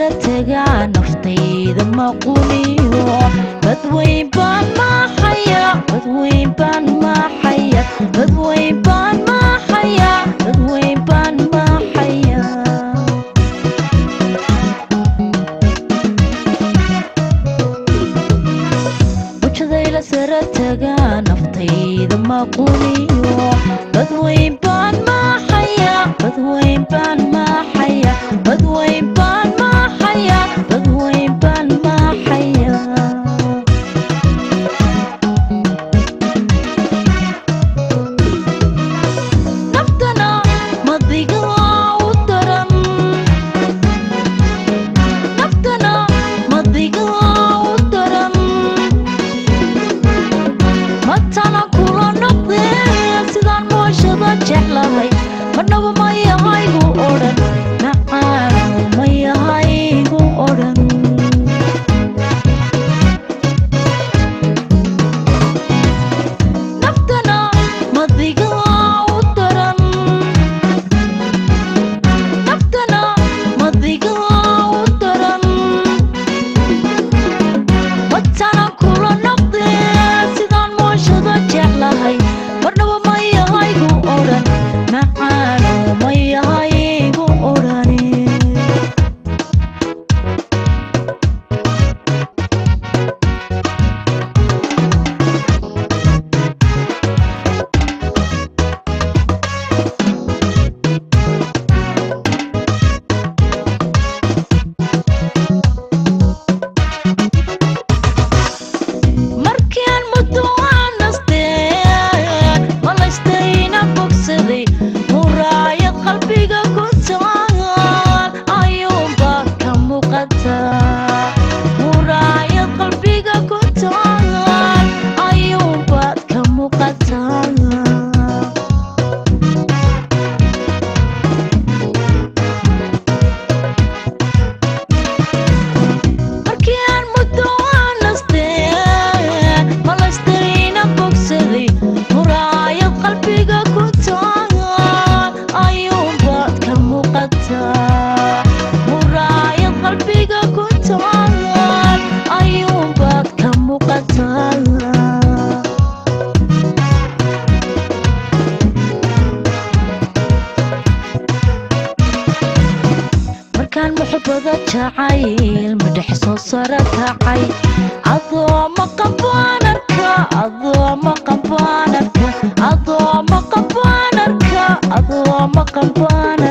سرتها نفتي ذم قوليو بدوين بان ما حيا بدوين بان ما حيا بدوين بان ما حيا بدوين بان ما حيا وجدي سرتها نفتي ذم قوليو بدوين بان ما حيا بدوين بان ما حيا بدوين بان ما حيا بدوين بان ما حيا نفتنا مضيقها ودرم نفتنا مضيقها ودرم متانا كولا نقضي سيدان موشدا جعلهي منو ما يهايقو أورن نعانو ما يهايقو أورن نفتنا مضيقها ودرن نفتنا مضيقها ودرن متانا كولا نقضي سيدان موشدا جعلهي منو ما يهايقو أورن نعانو ما يهايقو أورن markaan muddo aan nasteen malaysteena bogsaday muraayad qalbiga ku taal ayuunba ka muuqataa muraayad qalbiga ku taal ayuunbaad ka muuqataa markaan muddo aan nasteen malaysteena bogsaday muraayad qalbiga ku taal ayuunbaad ka muuqataa muraayad qalbiga ku taal ayuunbaad ka muuqataa markaan muxubada jacayl madhex soo sara kacay adooma qabaanarka adooma qabaanarka adooma qabaanarka adooma qabaan